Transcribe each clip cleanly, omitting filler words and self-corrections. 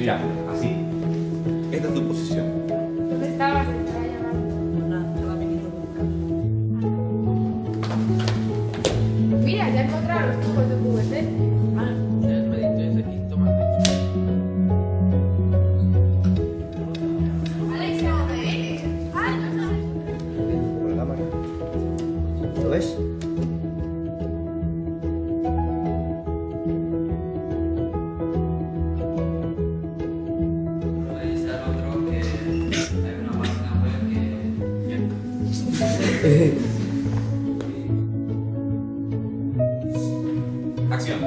Mira, así. Esta es tu posición. ¿Dónde estabas? Te estaba llamando. Mira, ya he encontrado los tubos de PVC. Alexia, ¿dónde eres? Ay, no sabes. Por la cámara. ¿Lo ves? Acción.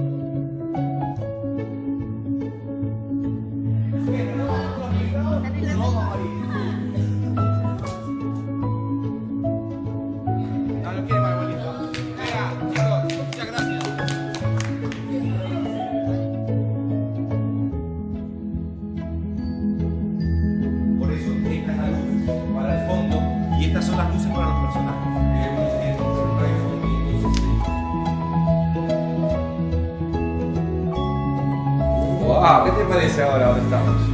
No lo quiere más bonito. Venga, chicos, muchas gracias. Por eso, esta es la luz para el fondo y estas son las luces para los personajes. Wow, ¿qué te parece ahora donde estamos?